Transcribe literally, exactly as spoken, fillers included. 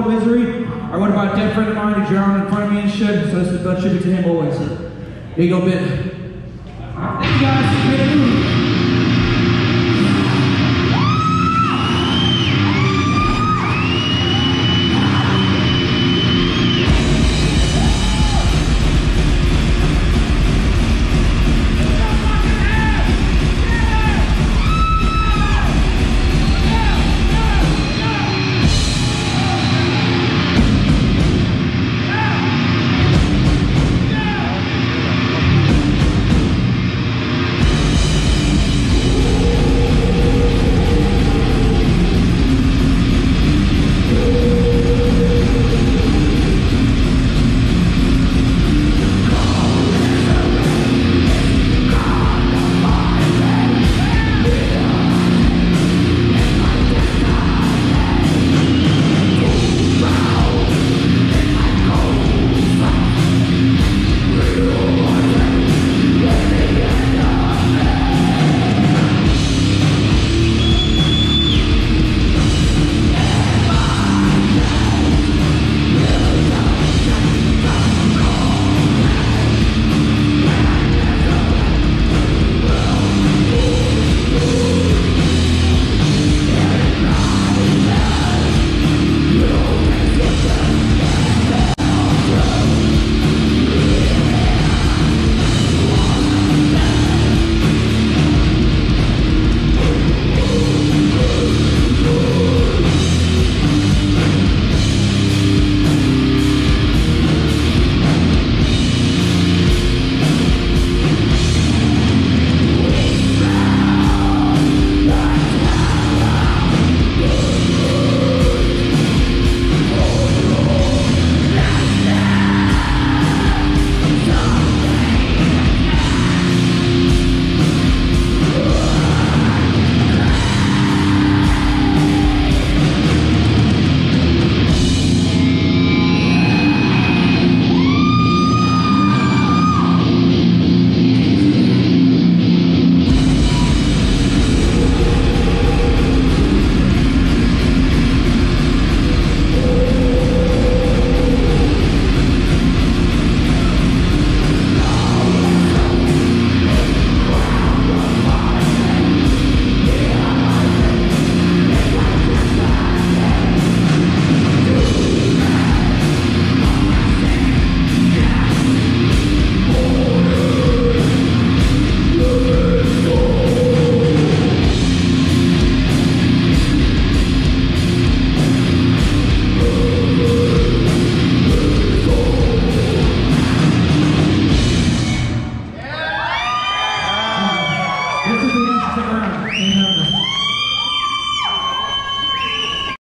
Total Misery. I wrote about a dead friend of mine who drowned in front of me and shit, so this is a tribute to him always. So here you go, Ben. Thank you guys.